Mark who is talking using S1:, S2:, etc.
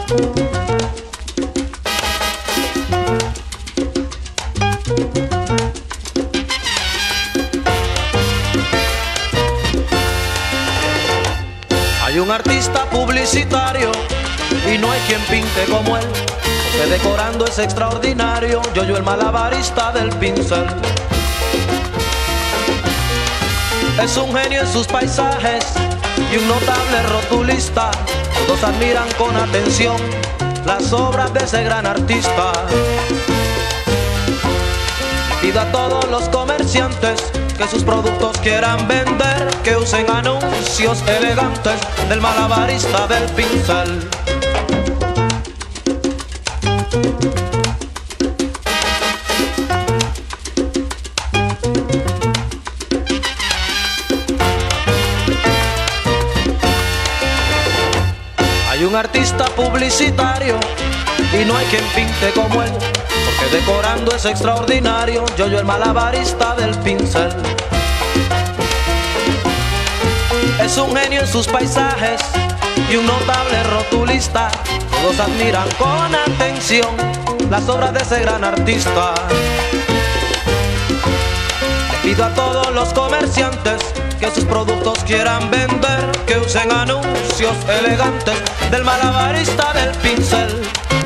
S1: Hay un artista publicitario y no hay quien pinte como él, porque decorando es extraordinario. Yoyo el malabarista del pincel. Es un genio en sus paisajes y un notable rotulista. Todos admiran con atención las obras de ese gran artista. Pido a todos los comerciantes que sus productos quieran vender, que usen anuncios elegantes del malabarista del pincel. Hay un artista publicitario y no hay quien pinte como él, porque decorando es extraordinario. Yoyo el malabarista del pincel. Es un genio en sus paisajes y un notable rotulista. Todos admiran con atención las obras de ese gran artista. Le pido a todos los comerciantes que sus productos quieran vender, que usen anuncios elegantes del malabarista del pincel.